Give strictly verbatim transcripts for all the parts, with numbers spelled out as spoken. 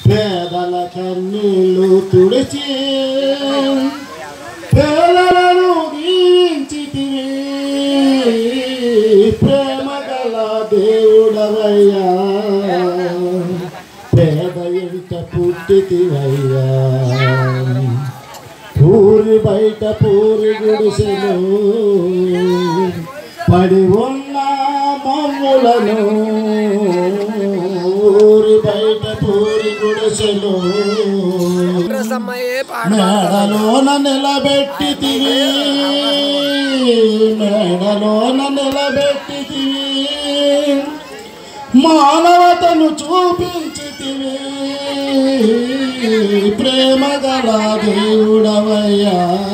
పేదల కన్నీళ్ళు తుడిచి పేదలను దీవించితివి ప్రేమ గల దేవుడవయ్యా పేద ఇంట పుట్టితివయ్యా పూరి బయట పూరి గుడిసెలు పడి ఉన్న మమ్ములను ఊరి బయట పూరి గుడిసెలు మేడలోన నిలబెట్టితివి మేడలోన నిలబెట్టితివి మానవతను చూపించితివి ప్రేమ గల దేవుడవయ్యా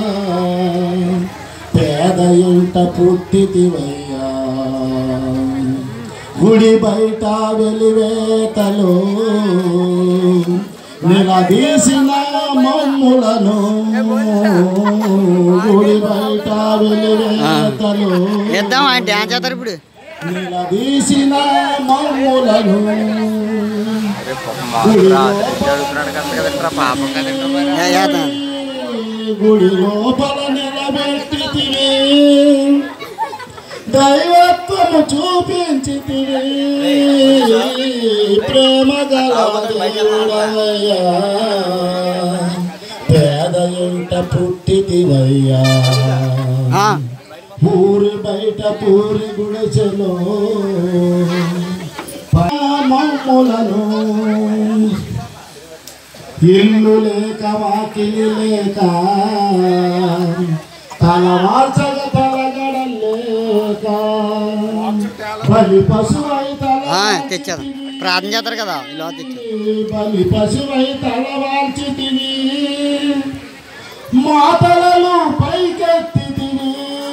పేద ఇంట పుట్టితివయ్యా గుడి బయట వెలివేతలో నిలదీసిన మమ్ములను గుడి బయట వెలివేతలో నిలదీసిన మమ్ములను గుడి లోపల నిలబెట్టితివి దైవత్వము చూపించితివి ప్రేమ గల దేవుడవయ్యా పేద ఇంట పుట్టితివయ్యా ఊరి బయట పూరి గుడిసెలో మమ్ములను ఇల్లు లేక వాకిలి లేక తలవాల్చగ తలగడలేక బలి పశువై తెచ్చారు ప్రార్థన చేస్తారు కదా ఇలా తెచ్చారు బలి పశువై తలవాల్చితివి మాతలను పైకెత్తితివి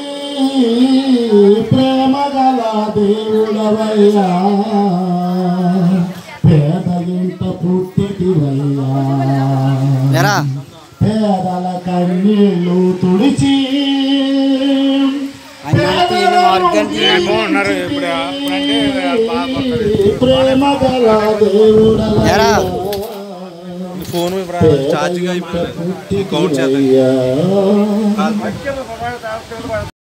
ప్రేమ గల దేవుడవయ్యా పేద ఇంట పుట్టితివయ్యా పేదల కన్నీళ్ళు తుడిచి ప్రేమ గల దేవుడవయ్యా ఫోన్ ఛార్జింగ్ అయిపోయింది.